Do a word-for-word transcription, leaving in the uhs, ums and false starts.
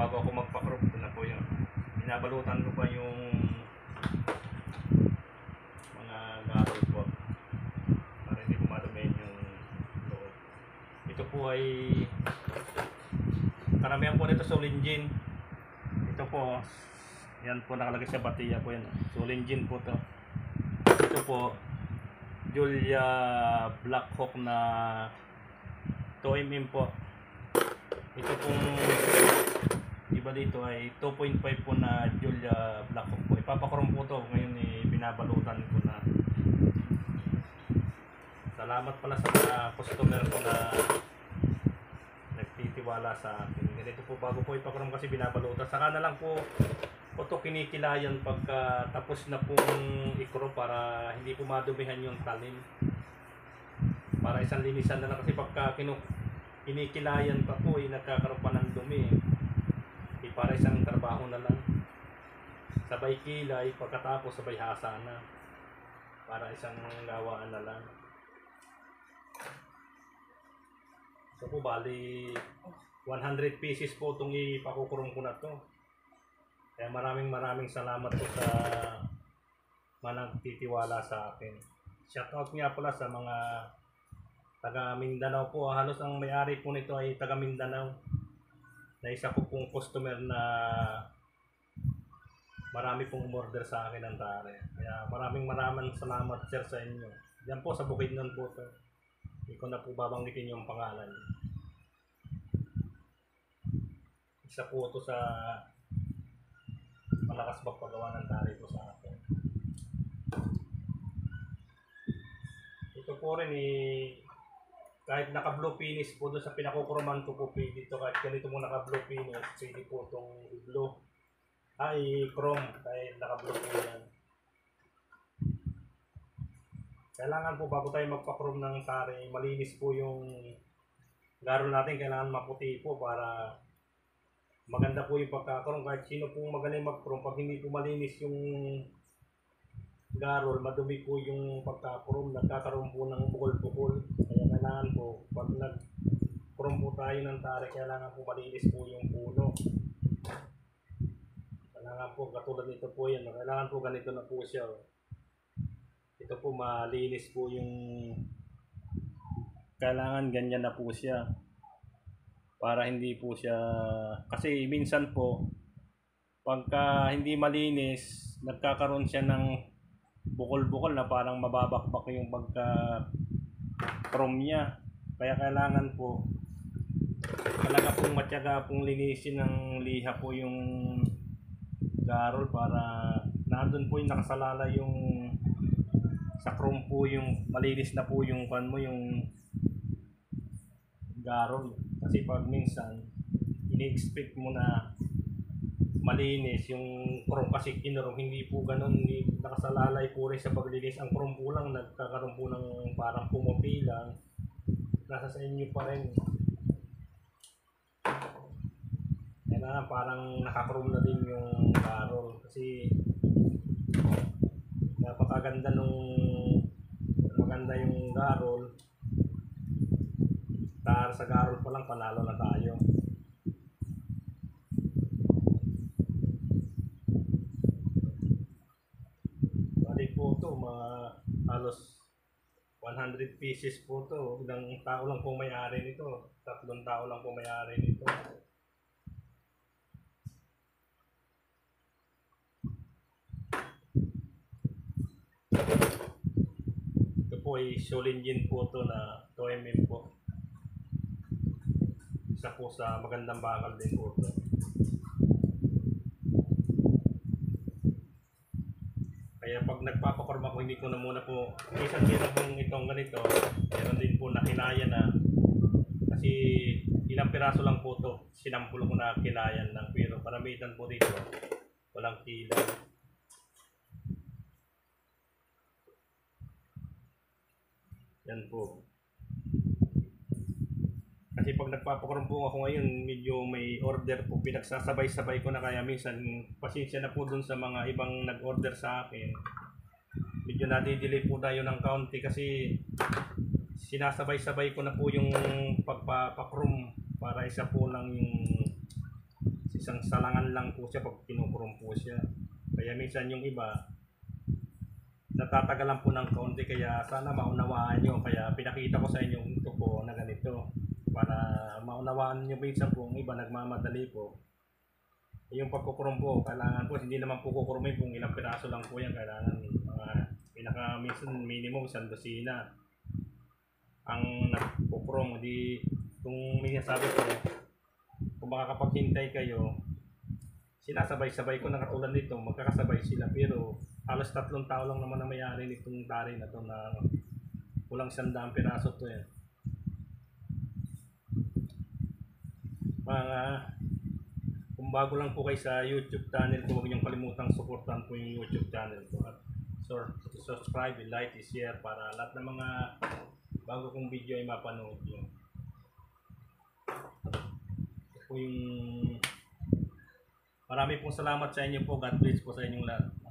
bago ako magpa-crop, ito na po yung binabalutan ko pa yung mga garol po para hindi po madumihin yung loob. Ito po ay karamihan po nito Solenjin. Ito po, yan po nakalagay sa batiya po yan. Solenjin po to. Ito po Julia Black Hawk na two millimeter po. Ito pong iba dito ay two point five po na Julia Black Hawk po. Ipapakrom po to. Ngayon eh, binabalutan ko na. Salamat pala sa mga customer ko na nagtitiwala sa akin. Ganito po bago po ipakrom kasi binabalutan. Saka na lang po po to kinikilayan pagka tapos na pong ikro para hindi po madumihan yung talim. Para isang linisan na lang kasi pagka kinuk kinikilayan pa po ay eh, nagkakaroon pa ng dumi. Eh, para isang trabaho na lang. Sabay kilay, pagkatapos sabay hasa na. Para isang gawaan na lang. So po bali one hundred pieces po itong ipakukurong ko na to. Kaya maraming maraming salamat po sa mga nagtitiwala sa akin. Shoutout nga pala sa mga taga Mindanao po. Halos ang may-ari po nito ay taga Mindanao. Na isa po pong customer na marami pong umorder sa akin ng tare. Kaya maraming maraming salamat sir sa inyo. Yan po sa Bukidnon po to. Hindi ko na po babanggitin yung pangalan. Isa po ito sa malakas magpagawa ng tari po sa akin. Ito po rin eh, kahit naka blue finish po doon sa pinakukroman ko po pwede ito. Kahit ganito mo naka blue finish, pwede po itong blue. Ay, chrome, kahit naka blue finish yan. Kailangan po bago tayo magpa-chrome ng tari, malinis po yung garol natin. Kailangan maputi po para maganda po yung pagkakaroon. Kahit sino pong magaling mag-chrome, pag hindi po malinis yung garol, madumi po yung pagkakaroon, nagkakaroon po ng bukol-bukol. Kaya kailangan po, pag nag-chrome po tayo ng tare, kailangan po malinis po yung puno. Kailangan po, katulad nito po yan, kailangan po ganito na po siya. Ito po, malinis po yung, kailangan ganyan na po siya. Para hindi po siya, kasi minsan po pagka hindi malinis nagkakaroon siya ng bukol-bukol na parang mababakbak yung pagka chrome niya. Kaya kailangan po talaga pong matyaga pong linisin ng liha po yung garol para nandun po yung nakasalala yung sa chrome po, yung malinis na po yung pan mo yung garol. Kasi pag minsan, ini-expect mo na malinis yung chrome kasi kinurong, hindi po ganun, hindi nakasalalay po rin sa paglinis. Ang chrome po lang, nagkakaroon po ng parang pumupi lang. Nasa sa inyo pa rin. Kailangan parang naka-chrome na din yung garol. Kasi napakaganda nung maganda yung garol. Tar sa garol pa lang panalo na tayo. Balik po ito, mga halos one hundred pieces po ito. Ilang tao lang po may-ari nito. Tatlong tao lang po may-ari nito. Ito po ay Solenjin po ito na two millimeter po. Isa po sa magandang bakal din po ito. Kaya pag nagpapakorma ko, hindi ko na muna po, isang meron pong itong ganito, meron din po nakinaya na. Kasi ilang piraso lang po ito, sinampul ko na kilayan lang. Pero paramitan po dito, walang kilay. Yan po. Kasi pag nagpapakurong po ako ngayon, medyo may order po, pinagsasabay-sabay ko na, kaya minsan pasensya na po dun sa mga ibang nag-order sa akin. Medyo nadidelay po tayo ng kaunti kasi sinasabay-sabay ko na po yung pagpapakurom para isa po lang yung isang salangan lang po siya pag kinukurong po siya. Kaya minsan yung iba, natatagalan po ng kaunti, kaya sana maunawaan nyo. Kaya pinakita ko sa inyo ito po na ganito. Para maunawaan nyo minsan po, yung iba nagmamadali po. Yung pagkukurong po, kailangan po, hindi naman po kukurumin kung ilang piraso lang po yan. Kailangan mga pinaka minsan minimum isang dosina ang nagkukurong. Di, kung minsan sabi ko, kung makakapaghintay kayo, sinasabay-sabay ko na katulad nito, magkakasabay sila. Pero halos tatlong tao lang naman na may-ari nitong tari na to na kulang sandang piraso to yan. Mga kung bago lang po kayo sa YouTube channel ko, huwag niyong kalimutang supportan po yung YouTube channel ko. At so, subscribe, like, share para lahat ng mga bago kong video ay mapanood nyo. Ito po yung marami pong salamat sa inyo po. God bless po sa inyong lahat.